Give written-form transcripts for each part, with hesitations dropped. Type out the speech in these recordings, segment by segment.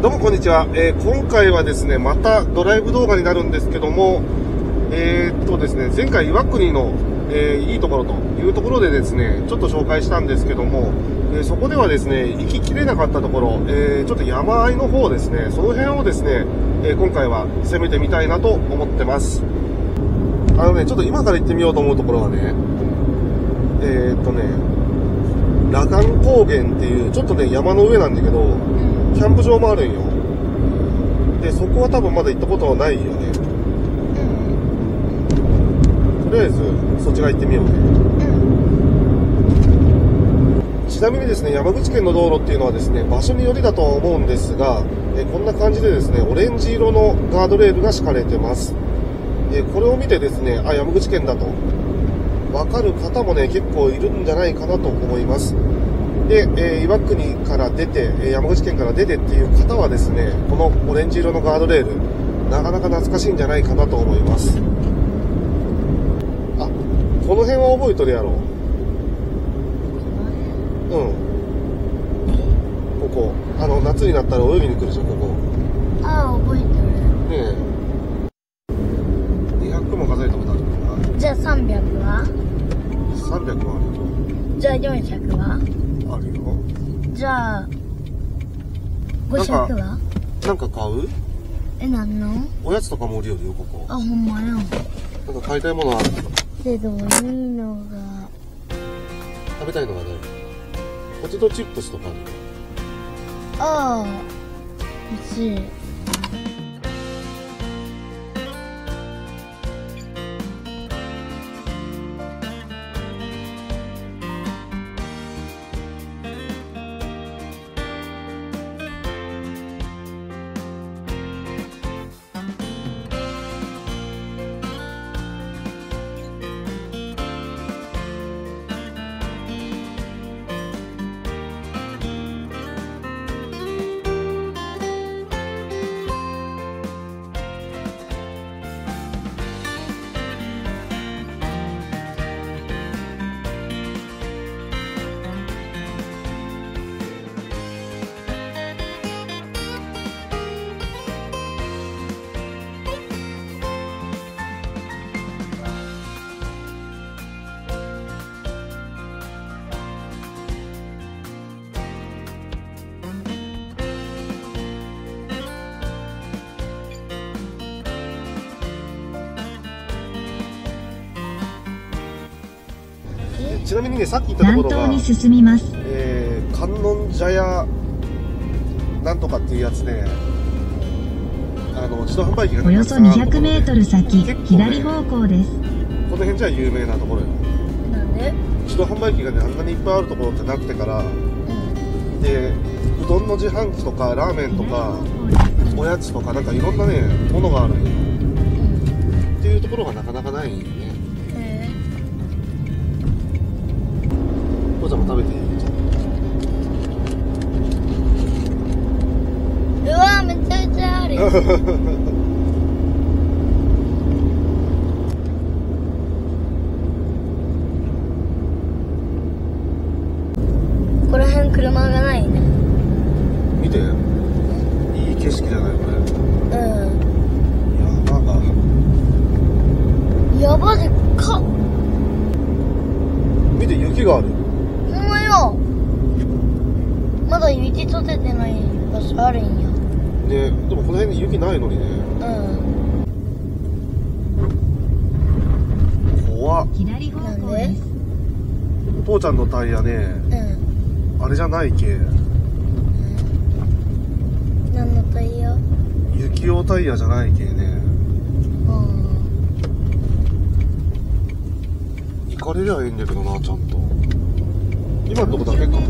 どうもこんにちは。今回はですね、またドライブ動画になるんですけども、ですね、前回岩国の、いいところというところでですね、ちょっと紹介したんですけども、そこではですね、行ききれなかったところ、ちょっと山あいの方ですね、その辺をですね、今回は攻めてみたいなと思ってます。ちょっと今から行ってみようと思うところはね、羅漢高原っていう、ちょっとね、山の上なんだけど、キャンプ場もあるんよ。で、そこは多分まだ行ったことはないよね。とりあえず、そっち側行ってみようね。ちなみにですね、山口県の道路っていうのはですね、場所によりだとは思うんですが、こんな感じでですね、オレンジ色のガードレールが敷かれてます。これを見てですね、あ、山口県だとわかる方もね、結構いるんじゃないかなと思います。で、岩国から出て、山口県から出てっていう方はですね、このオレンジ色のガードレール、なかなか懐かしいんじゃないかなと思います。あ、この辺は覚えとるやろ。うん。ここ、夏になったら泳ぎに来るじゃん、ここ。 ああ、覚えてる。 ねえ。200も数えたことあるかな。 じゃあ300は 300もあるよ。 じゃあ400はあるよ。 じゃあ500はなんか買う？ なんのおやつとかも売りよるよ、ここ。 あ、ほんまや。 なんか買いたいものある？ で、どういうのが食べたいのがね、ポテトチップスとかあるよ。 ああ、欲しい。 ちなみにね、さっき言ったところが南東に進みます。 観音茶屋なんとかっていうやつで、自動販売機がね、 およそ200メートル先、左方向です。 この辺じゃ有名なところよ。 なんで？ 自動販売機がね、あんなにいっぱいあるところってなってから、で、うどんの自販機とかラーメンとかおやつとかなんかいろんなね、ものがあるんよ。っていうところがなかなかないんよね。父ちゃんも食べていい？ うわ、めちゃめちゃあるよ。ここら辺車がないね。 見て、いい景色じゃないこれ。 やばでっかっ。 見て、雪がある。 ほんまよ。まだ雪取れてない場所あるんや。 ね、でもこの辺に雪ないのにね。怖っ。 左方向です。 父ちゃんのタイヤね、あれじゃないけ。 何のタイヤ？ 雪用タイヤじゃないけね。行かれりゃいいんだけどな、ちゃんと。今のとこだけか。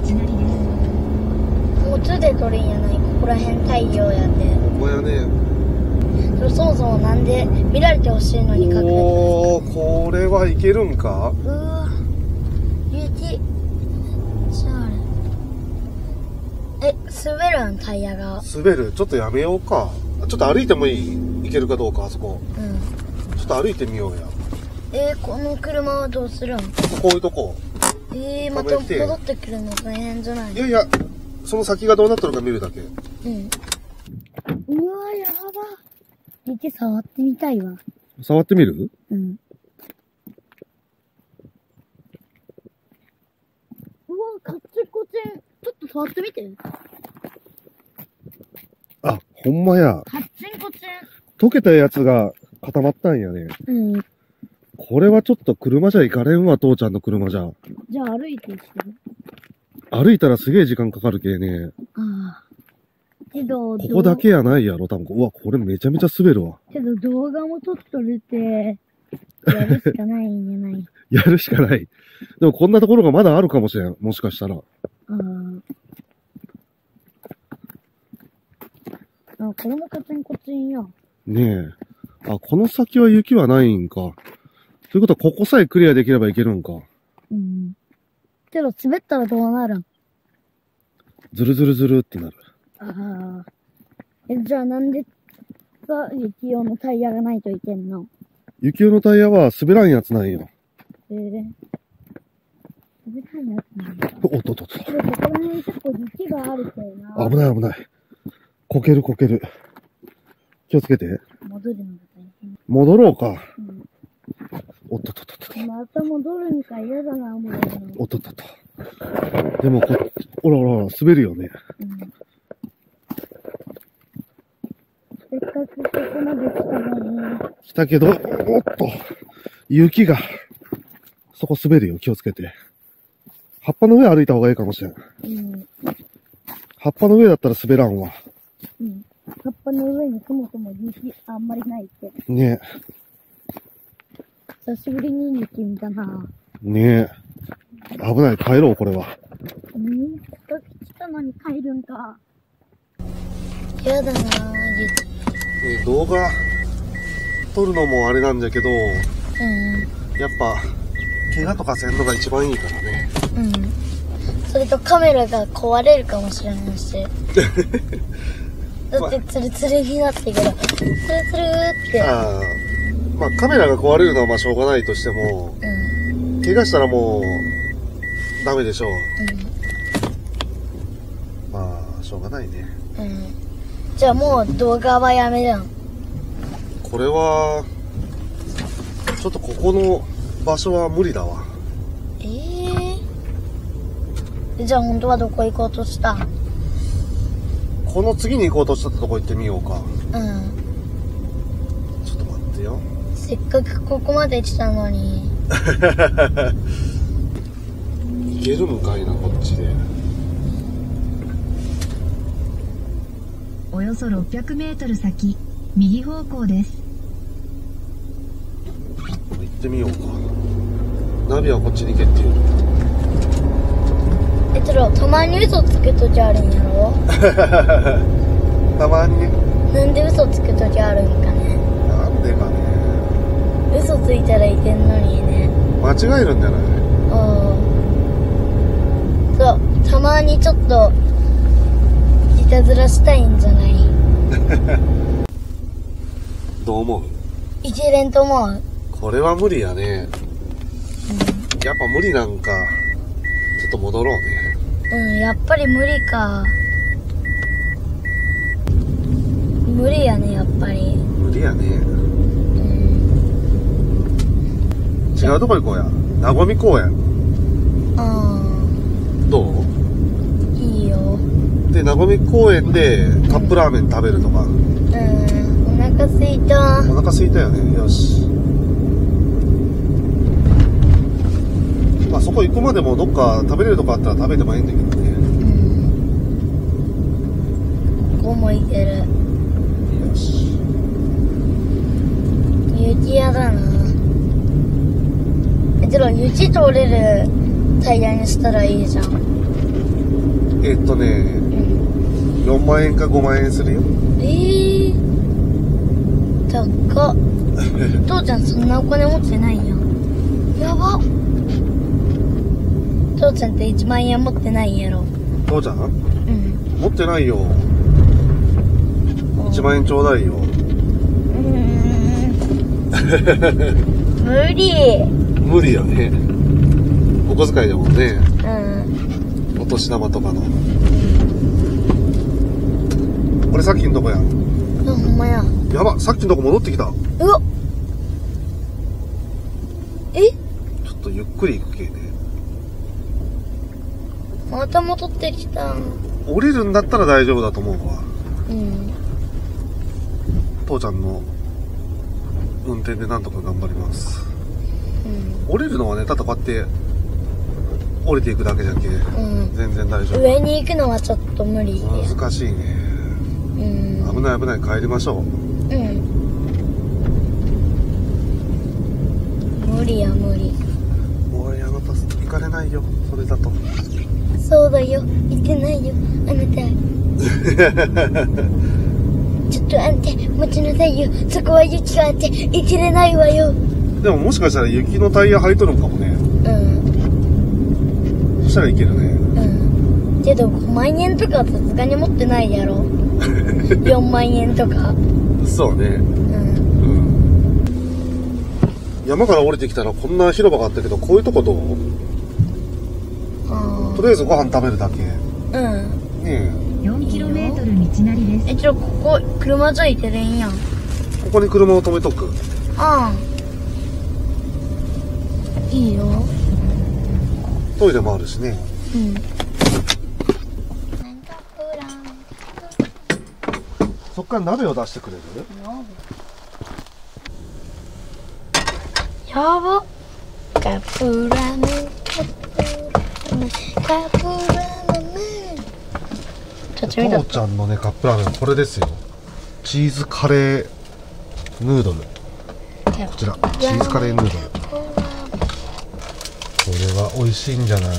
もつで取るんやない。ここら辺太陽やで。 ここやね。 そもそもなんで見られてほしいのに隠れてるんですか？ おー、これはいけるんか？ うわ、雪。じゃああれ。滑るんタイヤが。 滑る？ちょっとやめようか。ちょっと歩いてもいい？行けるかどうか、あそこ。ちょっと歩いてみようや。 この車はどうするん？ こういうとこ。 また戻ってくるの大変じゃない？ いやいや、 その先がどうなってるか見るだけ。 うん。うわ、やば。雪触ってみたいわ。 触ってみる？ うん。うわ、カッチンコチン。ちょっと触ってみて。 あ、ほんまや。 カッチンコチン。 溶けたやつが固まったんやね。 うん。 これはちょっと車じゃ行かれんわ、父ちゃんの車じゃ。 じゃあ歩いてきてる。 歩いたらすげえ時間かかるけね。 ああ。けど、 ここだけやないやろ、多分。うわ、これめちゃめちゃ滑るわ。 けど動画も撮っとるって、やるしかないんじゃない。 やるしかない。でもこんなところがまだあるかもしれん。もしかしたら。 ああ、これもカチンコチンや。 ねえ。あ、この先は雪はないんか。ということは、ここさえクリアできればいけるんか。 うん。けど滑ったらどうなるん？ ズルズルズルってなる。 ああ。じゃあなんでさ、雪用のタイヤがないといけんの？ 雪用のタイヤは滑らんやつなんよ。 滑らんやつなんだ。 おっとっとっと。 けどここら辺結構雪があるけどな。 危ない危ない。こけるこける。気をつけて。 戻るのが大変。 戻ろうか。 うん。 おっとっとっとっと。 また戻るんか嫌だな、もう。 おっとっとっと。でもほらほらほら、滑るよね。 うん。せっかくここまで来たのに。 来たけど、おっと。雪が。そこ滑るよ、気をつけて。葉っぱの上歩いた方がいいかもしれん。 うん。 葉っぱの上だったら滑らんわ。 うん。葉っぱの上にそもそも雪あんまりないって。 ね久しぶりに雪見たな。 え。ねえ。危ない、帰ろう、これは。 せっかく来たのに帰るんか。やだなぁ、 動画撮るのもあれなんだけど、 うん。 やっぱ、怪我とかせんのが一番いいからね。 うん。それとカメラが壊れるかもしれないし。だってツルツルになってから、ツルツルって。 ああ。まあカメラが壊れるのはまあしょうがないとしても、 うん。 怪我したらもう、ダメでしょう。まあ、しょうがないね。 うん。うん。じゃあもう動画はやめるん？ これは、ちょっとここの場所は無理だわ。 じゃあ本当はどこ行こうとしたん？ この次に行こうとしたとこ行ってみようか。 うん。 ちょっと待ってよ。 せっかくここまで来たのに。 行けるんかいな、こっちで。 およそ600メートル先、右方向です。 行ってみようか。ナビはこっちに行けっていう。 たまに嘘つくときあるんやろ？ たまにね。 なんで嘘つくときあるんかね。 なんでかね。 嘘ついたらいけんのにね。 間違えるんじゃない？ そう、たまにちょっといたずらしたいんじゃない？ どう思う？ いけれんと思う。 これは無理やね。やっぱ無理なんか。ちょっと戻ろうね。 うん、やっぱり無理か。無理やね、やっぱり。 無理やね。 うん。 違うとこ行こうや。なごみ公園。どう？ いいよ。 で、なごみ公園でカップラーメン食べるとか。 うん、お腹すいた。 お腹すいたよね。よし。まあそこ行くまでもどっか食べれるとこあったら食べてもいいんだけどね。 うん。ここも行ける。 よし。 雪屋だな。雪通れるタイヤにしたらいいじゃん。 4万円か5万円するよ。 高っ。父ちゃんそんなお金持ってないやん。やばっ。父ちゃんって1万円持ってないんやろ。 父ちゃん？ うん。 持ってないよ。1万円ちょうだいよ。 無理。 無理よね。お小遣いでもね。 うん。 お年玉とかの。 これさっきのとこや。 ほんまや。 やば、さっきのとこ戻ってきた。 うわえ、 ちょっとゆっくり行くけね。 また戻ってきた。 降りるんだったら大丈夫だと思うわ。 うん。 父ちゃんの運転でなんとか頑張ります。 うん。 降りるのはね、ただこうやって降りていくだけじゃけ、 うん。 全然大丈夫。 上に行くのはちょっと無理。 難しいね。 うん。 危ない危ない、帰りましょう。 うん。無理や無理。 もう山と行かれないよ、それだと。 そうだよ、行ってないよ、あなた。ちょっとあんた、待ちなさいよ。そこは雪があって行けれないわよ。 でももしかしたら雪のタイヤ履いとるんかもね。 うん。 そしたらいけるね。 うん。けど5万円とかはさすがに持ってないやろ。4万円とか。 そうね。 うん。 うん。山から降りてきたらこんな広場があったけど、こういうとこどう？とりあえずご飯食べるだけ。 うん。 ね 4km 道なりです。 ここ、車じゃいてれんやん。 え、ここに車を止めとく。 ああ。いいよ。 トイレもあるしね。 うん。 そっから鍋を出してくれる？ やば。カップラーメン、カップラーメン。ちょっと見た。 父ちゃんのね、カップラーメンこれですよ。チーズカレーヌードル。こちらチーズカレーヌードル。これは美味しいんじゃない？ うん。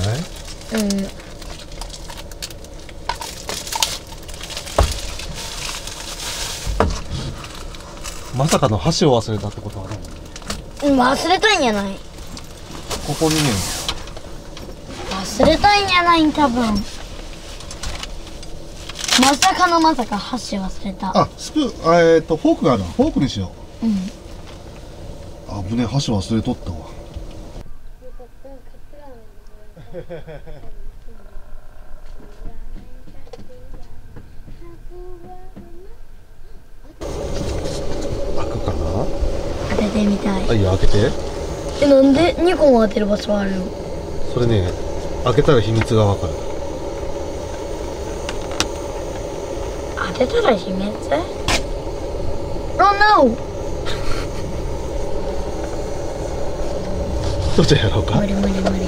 まさかの箸を忘れたってことはね。 忘れたんやない。 ここにね、 忘れたんやないん、多分。まさかのまさか箸忘れた。 あ、スプーン、フォークがあるわ。フォークにしようん。 う。あぶね、箸忘れとったわ。開くかな？ 当ててみたい。 あ、いいよ、開けて。 なんで2個も当てる場所あるの？ それね、開けたら秘密がわかる。 当てたら秘密？ Oh no! どっちやろうか。 無理無理無理無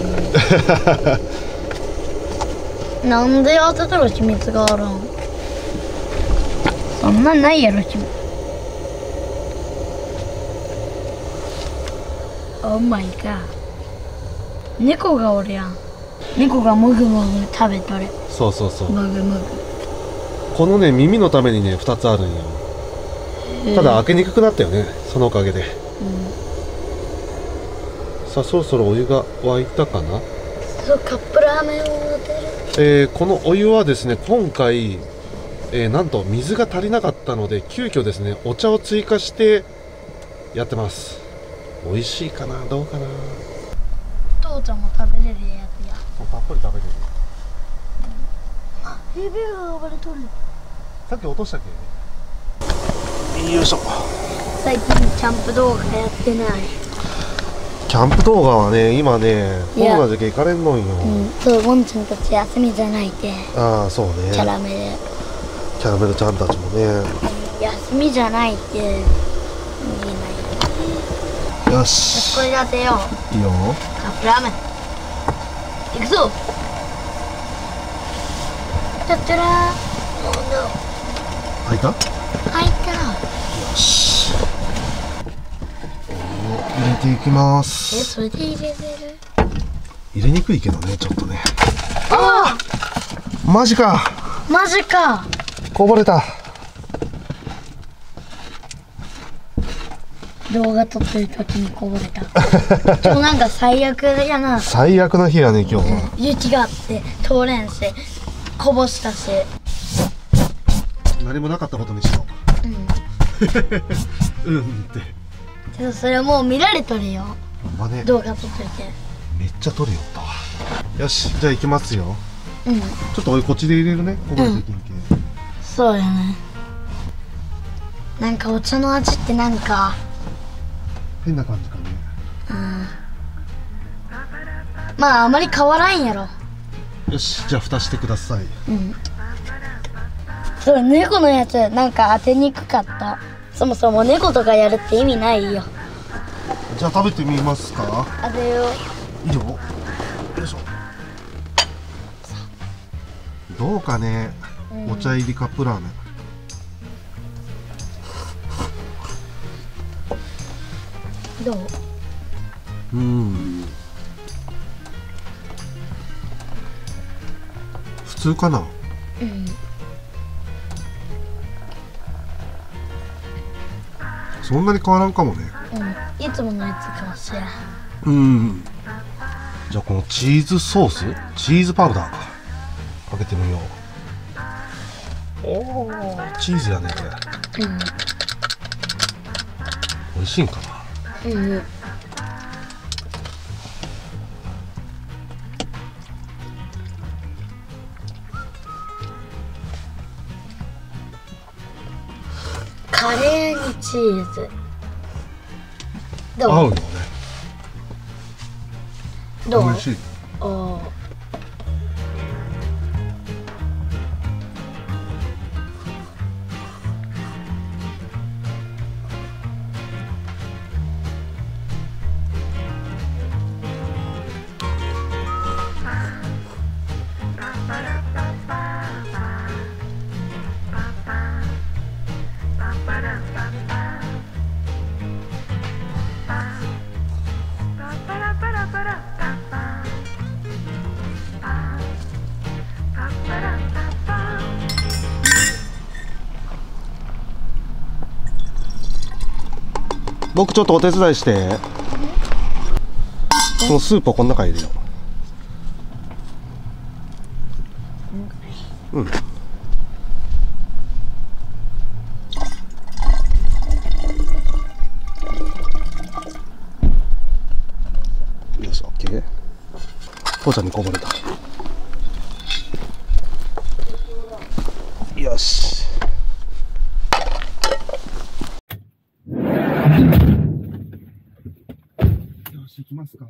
理。なんで当てたら秘密があるん？そんなんないやろ、秘密。Oh my god。猫がおるやん。猫がもぐもぐ食べとる。 そうそうそう。 もぐもぐ。 このね、耳のためにね、2つあるんよ。ただ開けにくくなったよね、そのおかげで。さあ、そろそろお湯が沸いたかな。 そう、カップラーメンを当てる。 このお湯はですね、今回、なんと水が足りなかったので、急遽ですね、お茶を追加してやってます。美味しいかな、どうかな。 父ちゃんも食べれるやつや。 たっぷり食べれる。 指が暴れとる。 さっき落としたっけ。よいしょ。 最近キャンプ動画やってない。 キャンプ動画はね、今ね、コロナじゃけ行かれんのんよ。 そう、ボンちゃんたち休みじゃないって。 ああ、そうね。 キャラメル。 キャラメルちゃんたちもね。 休みじゃないって言えない。 よし。 これで当てよう。 いいよ。 カップラーメン。いくぞ。たったらー。 開いた？ 開いた。 よし。入れていきます。 それで入れれる？ 入れにくいけどね、ちょっとね。 ああ！マジか。 マジか。 こぼれた。 動画撮ってる時にこぼれた。今日なんか最悪やな。 最悪な日やね、今日は。 雪があって通れんし、こぼしたし。 何もなかったことにしよう。うんって。 けどそれもう見られとるよ。 ほんまね。 動画撮ってて。 めっちゃ撮るよったわ。よし、じゃあ行きますよ。 うん。 ちょっとお湯こっちで入れるね。こぼれてきんけ。 そうやね。 なんかお茶の味ってなんか変な感じかね。 まああまり変わらんやろ。 よし、じゃあ蓋してください。 そう、猫のやつなんか当てにくかった。そもそも猫とかやるって意味ないよ。 じゃあ食べてみますか。 当てよう。 以上。よいしょ。どうかね、お茶入りカップラーメン。 どう？ 普通かな。そんなに変わらんかもね。 いつものやつかもしれん。 じゃあこのチーズソース、チーズパウダーかけてみよう。おお、チーズやねこれ。美味しいんかな。 カレーにチーズ。どう？ 合うよね。 どう？ 美味しい。僕ちょっとお手伝いして。そのスープをこの中入れよう。よし、オッケー。父ちゃんにこぼれた。よし。行きますか。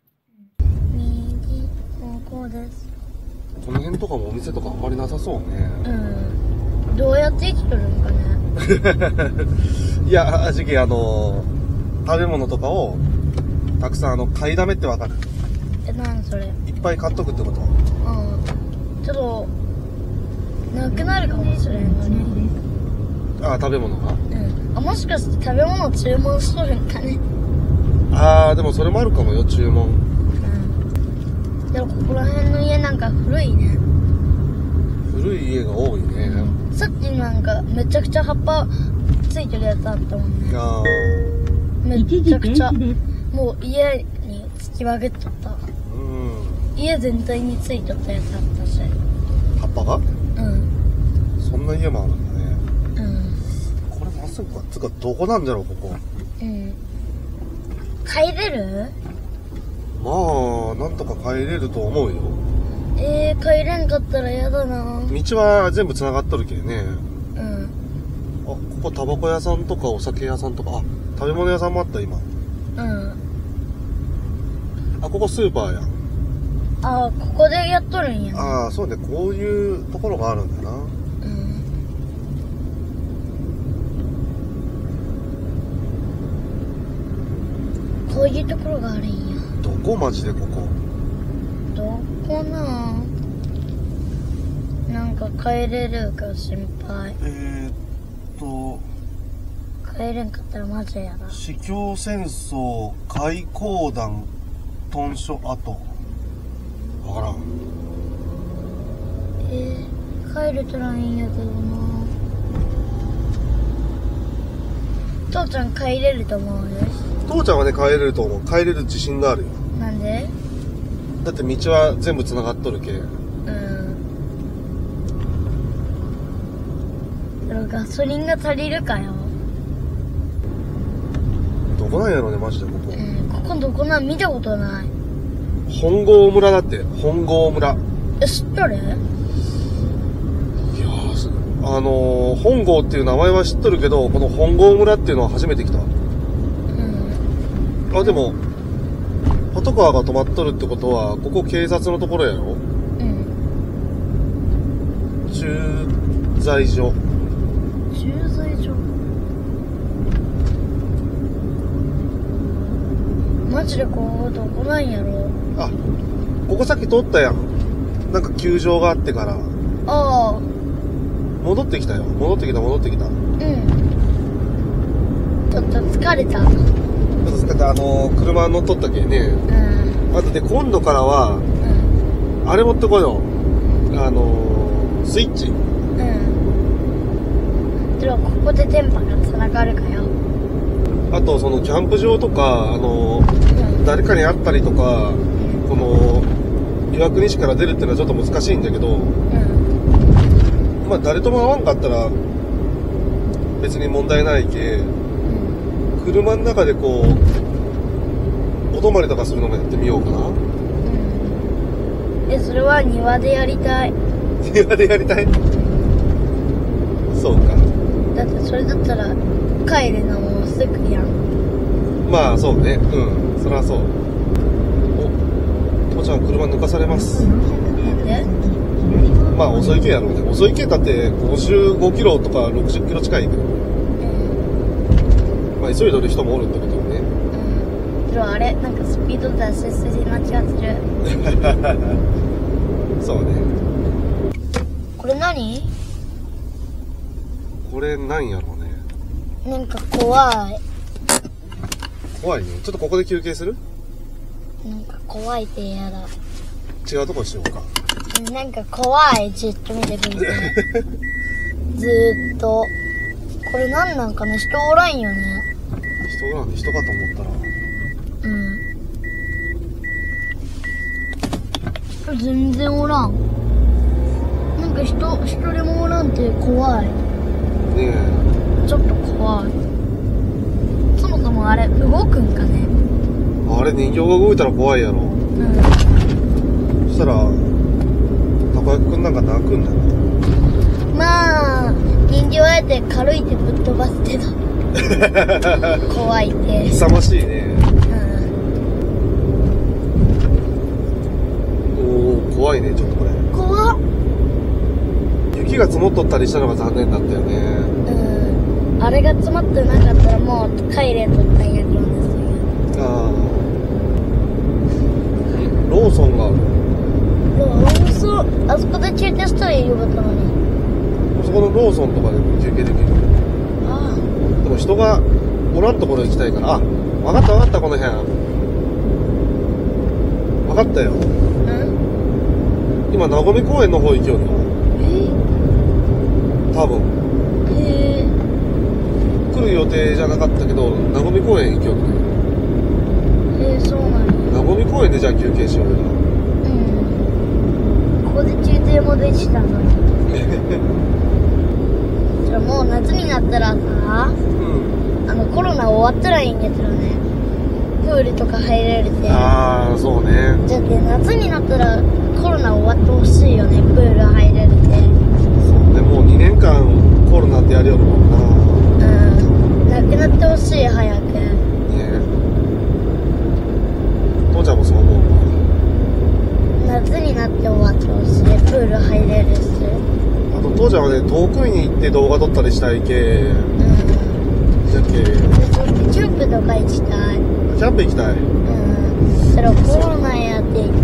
右方向です。 この辺とかもお店とかあんまりなさそうね。 どうやって生きとるんかね。 いや、正直食べ物とかをたくさん買いだめってわかる？ 何それ？ いっぱい買っとくってこと？ ちょっとなくなるかもしれんのに。 食べ物が？ もしかして食べ物注文しとるんかね。 でもそれもあるかもよ、注文。 でもここら辺の家なんか古いね。 古い家が多いね。 さっきなんかめちゃくちゃ葉っぱついてるやつあったもんね。めちゃくちゃもう家につきまくっとった。家全体についとったやつあったし。 葉っぱが？そんな家もあるんだね。これまっすぐか。つかどこなんだろうここ。 帰れる？ まあなんとか帰れると思うよ。 帰れんかったらやだな。 道は全部つながっとるけね。ここタバコ屋さんとかお酒屋さんとか、食べ物屋さんもあった今。ここスーパーや。 ここでやっとるんや。 そうね、こういうところがあるんだな。こういうところがあるんや。 どこマジでここ？ どこなんか帰れるか心配。帰れんかったらマジやだ。 司教戦争開港団屯所跡。わからん。 帰れたらいいんやけどな。父ちゃん帰れると思うよ。 父ちゃんはね、帰れると思う。帰れる自信があるよ。 なんで？ だって道は全部つながっとるけ。 ガソリンが足りるかよ。 どこなんやろね、マジでここ。 ここどこなん？見たことない。 本郷村だって。本郷村。 知っとる？ いや本郷っていう名前は知っとるけど、この本郷村っていうのは初めて来た。あ、でも、パトカーが止まっとるってことは、ここ警察のところやろ？駐在所。 駐在所。マジでここどこなんやろ？ あ、ここさっき通ったやん。なんか球場があってから。 ああ。 戻ってきたよ。戻ってきた。 ちょっと疲れた。 車乗っとったけね。あとで今度からは、あれ持ってこいよ。スイッチ。 でもここで電波が繋がるかよ。 あとそのキャンプ場とか、誰かに会ったりとか、この岩国市から出るっていうのはちょっと難しいんだけど、まあ誰とも会わんかったら別に問題ないけ、車の中でこうお泊まりとかするのもやってみようかな。 それは庭でやりたい。 庭でやりたい？そうか。 だってそれだったら帰るのもすぐやん。 まあそうね。そりゃそう。父ちゃん車抜かされます。まあ遅い系やろうね。遅い系だって55キロとか60キロ近いけど。まあ急いでる人もおるってことよね。 でもあれ、なんかスピード出しすぎ間違ってる。 そうね。 これ何？ これなんやろうね。 なんか怖い。 怖いね。ちょっとここで休憩する？ なんか怖いって嫌だ。 違うとこしようか。 なんか怖い、じっと見てくれて。ずーっと。これなんなんかね、人おらんよね。 人おらんね。人かと思ったら。 人全然おらん。なんか一人もおらんって怖い。 ねえ。 ちょっと怖い。そもそもあれ、動くんかね？ あれ人形が動いたら怖いやろ。そしたら、たこ焼きくんなんか泣くんだよ。 まあ、人形あえて軽いってぶっ飛ばすけど。怖いって。 勇ましいね。怖いね、ちょっとこれ。 怖っ。 雪が積もっとったりしたのが残念だったよね。 あれが詰まってなかったらもう帰れんとったんやけどですよ。 ローソンがある。 ローソン、あそこで休憩したらよかったのに。 そこのローソンとかで休憩できる。でも人がおらんところ行きたいから。あ、わかったこの辺。わかったよ。今、なごみ公園の方行きよるの。多分。来る予定じゃなかったけど、なごみ公園行きよるね。 そうなんや。 なごみ公園でじゃあ休憩しようよ。 ここで休憩もできたのに。じゃあもう夏になったらさ、コロナ終わったらいいんですよね。プールとか入れるって。 そうね。 じゃあ夏になったらコロナ終わってほしいよね、プール入れるって。 そうね、もう2年間コロナってやりよるもんな。 なくなってほしい、早く。ね。 父ちゃんもそう思う。 夏になって終わってほしい、プール入れるし。 あと父ちゃんはね、遠くに行って動画撮ったりしたいけ。じゃっけ。 キャンプとか行きたい。 キャンプ行きたい。 それコロナやって言って。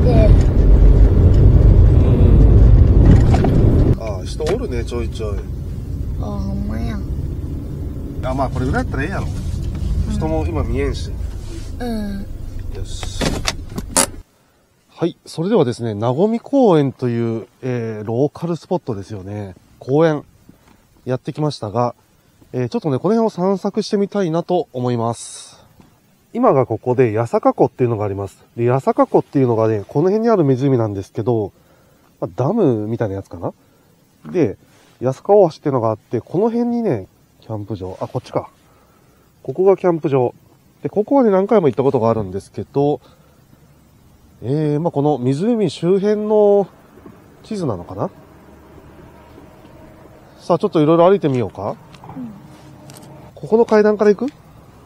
人おるね、ちょいちょい。 ほんまや。 まあこれぐらいやったらええやろ。人も今見えんし。よし。はい。それではですね、なごみ公園という、ローカルスポットですよね。公園。やってきましたが、ちょっとね、この辺を散策してみたいなと思います。今がここで、八坂湖っていうのがあります。で、八坂湖っていうのがね、この辺にある湖なんですけど、ダムみたいなやつかな。で、八坂大橋っていうのがあって、この辺にね、キャンプ場。こっちか。ここがキャンプ場。で、ここはね、何回も行ったことがあるんですけど、この湖周辺の地図なのかな。 さあ、ちょっといろいろ歩いてみようか。 うん。 ここの階段から行く？ うん。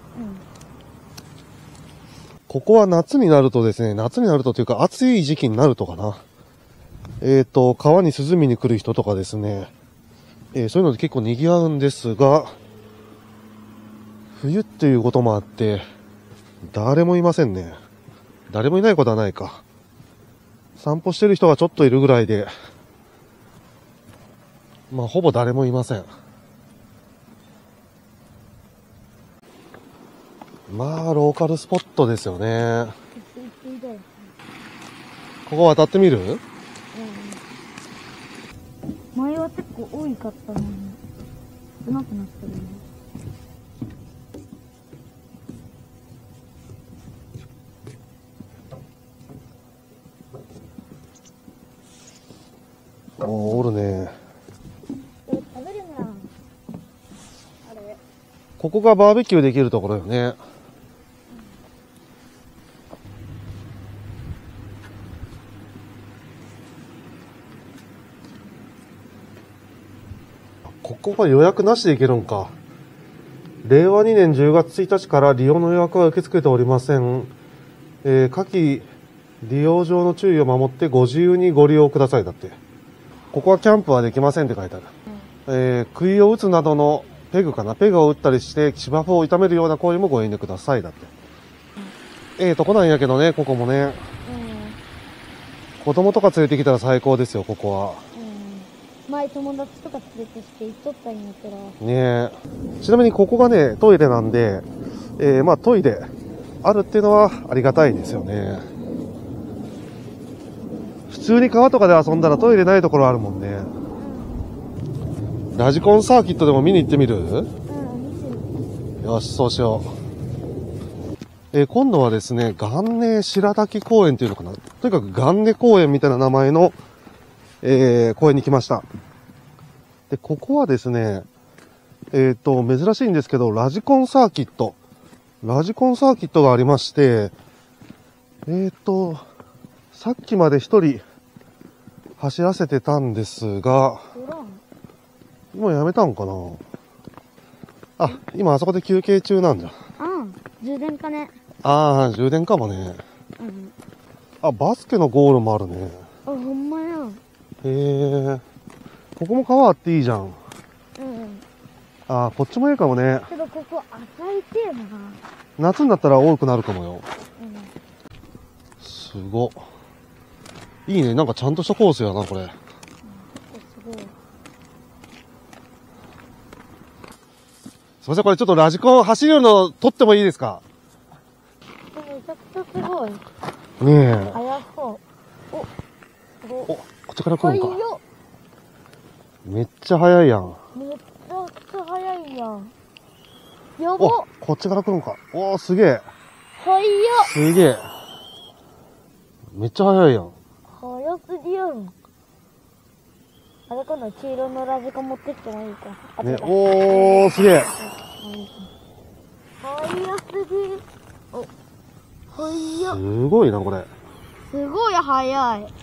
ここは夏になるとですね、夏になるとというか暑い時期になるとかな。川に涼みに来る人とかですね、そういうので結構賑わうんですが、冬っていうこともあって、誰もいませんね。誰もいないことはないか。散歩してる人がちょっといるぐらいで、まあほぼ誰もいません。まあローカルスポットですよね。ここ渡ってみる？ うん。前は結構多かったのに、少なくなってるね。 おるね。 食べるな。あれ。 ここがバーベキューできるところよね。ここが予約なしで行けるんか。令和2年10月1日から利用の予約は受け付けておりません。下記利用上の注意を守ってご自由にご利用くださいだって。ここはキャンプはできませんって書いてある。杭を打つなどのペグかな。ペグを打ったりして芝生を傷めるような行為もご遠慮くださいだって。とこなんやけどね、ここもね。 うん。 子供とか連れてきたら最高ですよ、ここは。 うん。前友達とか連れてきて行っとったんやけど。 ねえ。ちなみにここがね、トイレなんで、まあトイレあるっていうのはありがたいですよね。普通に川とかで遊んだらトイレないところあるもんね。ラジコンサーキットでも見に行ってみる？ うん、見てる。 よし、そうしよう。今度はですね、元根白滝公園っていうのかな。とにかく元根公園みたいな名前の、公園に来ました。で、ここはですね、珍しいんですけど、ラジコンサーキットがありまして、さっきまで一人走らせてたんですが、もうやめたんかな。あ、今あそこで休憩中なんじゃ。 うん、充電かね。 ああ、充電かもね。 うん。 あ、バスケのゴールもあるね。 あ、ほんまや。 へえ。ここも川あっていいじゃん。 うん。 ああ、こっちもいいかもね。 けどここ浅いてえな。 夏になったら多くなるかもよ。 うん。 すご。いいね。なんかちゃんとしたコースやな、これ。 すごい。 すいません、これちょっとラジコン走るの撮ってもいいですか？ めちゃくちゃすごい。 ねえ。 速そう。お、すごい。 お、こっちから来るのか。 よ。 めっちゃ速いやん。 めちゃくちゃ速いやん。やお、 ば。 こっちから来るのか。おー、すげえ。 速っ。 すげえ。めっちゃ速いやん。 速すぎやろ。あれ今度黄色のラジコン持ってきてもいいか。 ね、おー、すげえ。 速すぎ。お、速っ。 すごいな、これ。 すごい速い。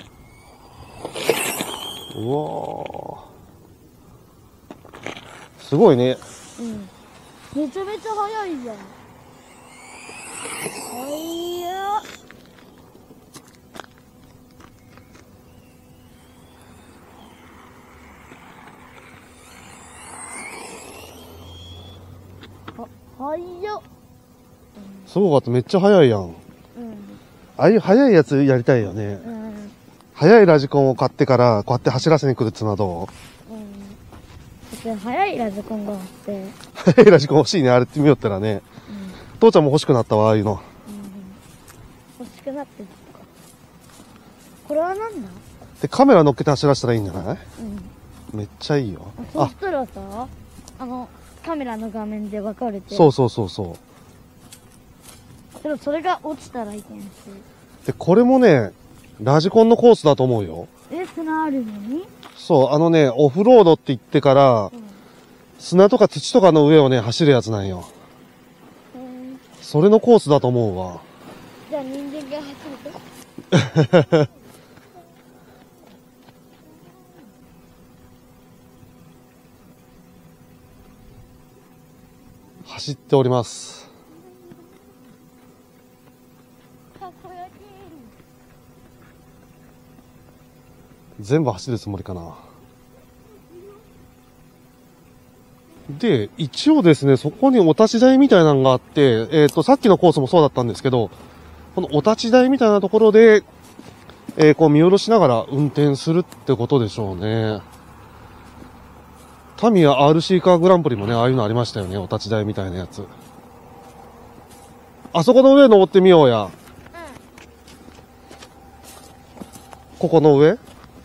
うわー。すごいね。 うん。めちゃめちゃ速いじゃん。速っ。速っ。 すごかった。めっちゃ速いやん。 うん。 ああいう速いやつやりたいよね。 うん。 速いラジコンを買ってから、こうやって走らせに来るってのはどう？ うん。速いラジコンがあって。 速いラジコン欲しいね。あれってみよったらね。 うん。 父ちゃんも欲しくなったわ、ああいうの。 欲しくなってるとか。これはなんだ？ で、カメラ乗っけて走らせたらいいんじゃない？ うん。 めっちゃいいよ。 そしたらさ、カメラの画面で分かれて。 そうそうそうそう。 でもそれが落ちたらいけんし。 で、これもね、ラジコンのコースだと思うよ。 砂あるのに？ そう、オフロードって言ってから、 うん。 砂とか土とかの上をね、走るやつなんよ。それのコースだと思うわ。 じゃあ人間が走ると走っております。 たこ焼き。 全部走るつもりかな。で、一応ですね、そこにお立ち台みたいなのがあって、さっきのコースもそうだったんですけど、このお立ち台みたいなところで、こう見下ろしながら運転するってことでしょうね。タミヤ RC カーグランプリもね、ああいうのありましたよね、お立ち台みたいなやつ。あそこの上登ってみようや。ここの上？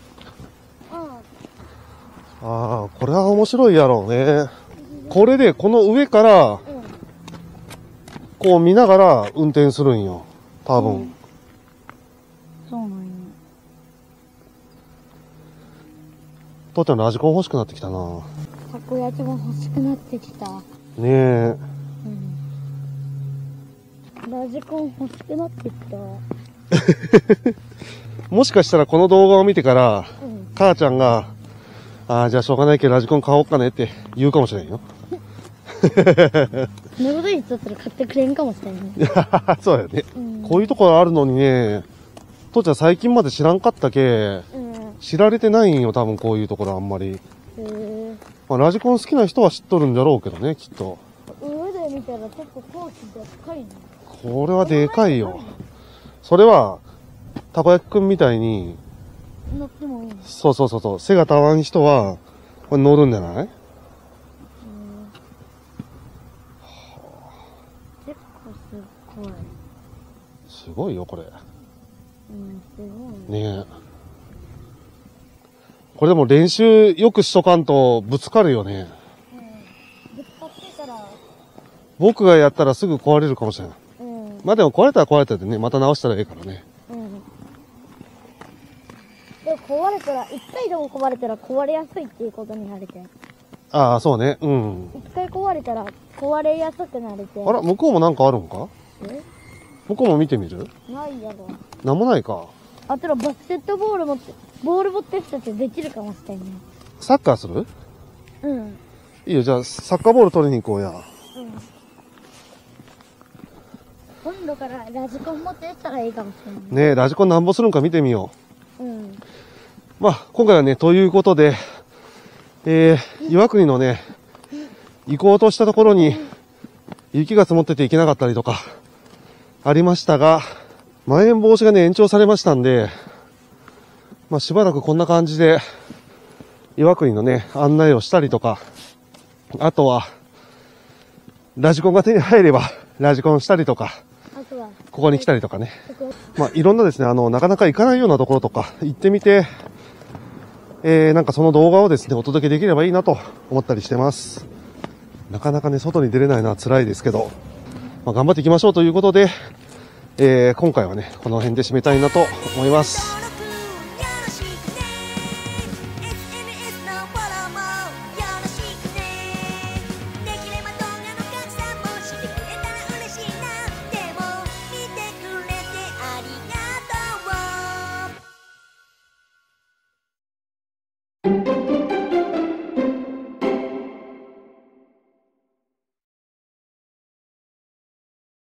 ああ、これは面白いやろうね。これで、この上から、こう見ながら運転するんよ。多分。 そうなんや。 父ちゃんラジコン欲しくなってきたな。 たこ焼きも欲しくなってきた。 ねえ。 ラジコン欲しくなってきた。 もしかしたらこの動画を見てから、母ちゃんが、ああ、じゃあしょうがないけどラジコン買おうかねって言うかもしれんよ。 そんなこと言っちゃったら買ってくれんかもしれんね。 そうだよね。こういうところあるのにね、父ちゃん最近まで知らんかったけ、知られてないんよ、多分こういうところあんまり。まあ、ラジコン好きな人は知っとるんじゃろうけどね、きっと。 上で見たら結構コースでっかいね。 これはでかいよ。それは、たこ焼きくんみたいに、 乗ってもいいの？ そう、背がたわん人は、これ乗るんじゃない？ 結構すごい。 すごいよ、これ。 すごい。 ねえ。これでも練習よくしとかんとぶつかるよね。 ぶつかってから。 僕がやったらすぐ壊れるかもしれない。まあでも壊れたら壊れたでね、また直したらいいからね。 でも壊れたら、一回でも壊れたら壊れやすいっていうことになれて。 ああ、そうね。 一回壊れたら壊れやすくなれて。 あら、向こうもなんかあるんか？向こうも見てみる？ ないやろ。 なんもないか。 あとはバスケットボール持って、ボール持ってる人たちできるかもしれんね。 サッカーする？いいよ、じゃあサッカーボール取りに行こうや。 今度からラジコン持ってったらいいかもしれない。 ねえ、ラジコンなんぼするんか見てみよう。まあ、今回はね、ということで、岩国のね、行こうとしたところに、雪が積もってて行けなかったりとか、ありましたが、まん延防止がね、延長されましたんで、まあ、しばらくこんな感じで、岩国のね、案内をしたりとか、あとは、ラジコンが手に入れば、ラジコンしたりとか、ここに来たりとかね。まあ、いろんなですね、なかなか行かないようなところとか、行ってみて、なんかその動画をですね、お届けできればいいなと思ったりしてます。なかなかね、外に出れないのは辛いですけど、まあ、頑張っていきましょうということで、今回はね、この辺で締めたいなと思います。